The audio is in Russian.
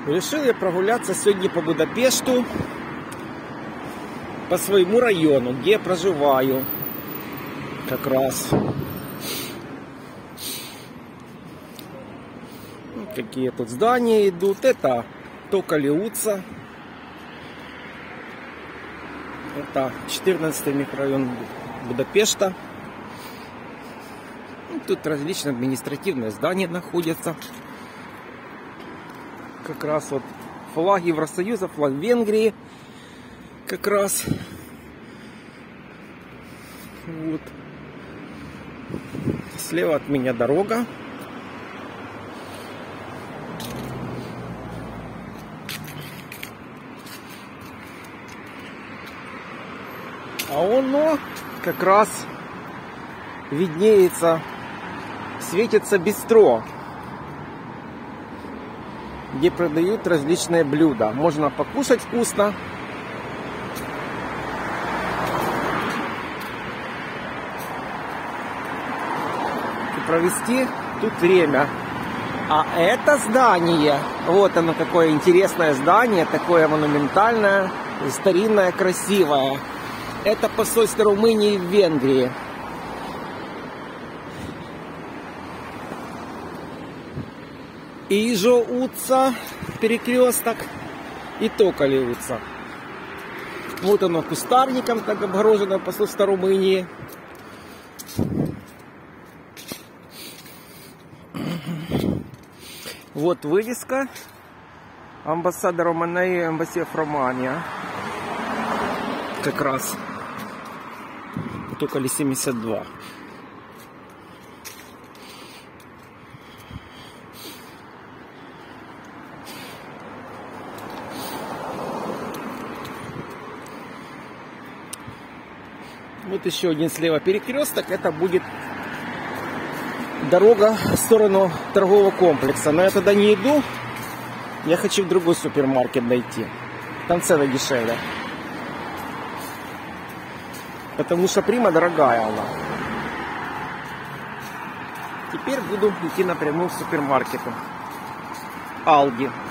Решил я прогуляться сегодня по Будапешту, по своему району, где я проживаю. Как раз. Какие тут здания идут. Это Токали Уца. Это 14-й микрорайон Будапешта. Тут различные административные здания находятся. Как раз вот флаг Евросоюза, флаг Венгрии. Как раз. Вот. Слева от меня дорога. А оно как раз виднеется, светится бистро, где продают различные блюда. Можно покушать вкусно. И провести тут время. А это здание, вот оно какое интересное здание, такое монументальное, старинное, красивое. Это посольство Румынии в Венгрии. Ижо Уца, перекресток, и Токали Уца. Вот оно кустарником так обгорожено посольство Румынии. Вот вывеска. Амбассада Романии, Эмбассия Романия. Как раз. Токали 72. Вот еще один слева перекресток. Это будет дорога в сторону торгового комплекса. Но я туда не иду. Я хочу в другой супермаркет дойти. Там цены дешевле. Потому что Прима дорогая она. Теперь буду идти напрямую в супермаркет. Алди.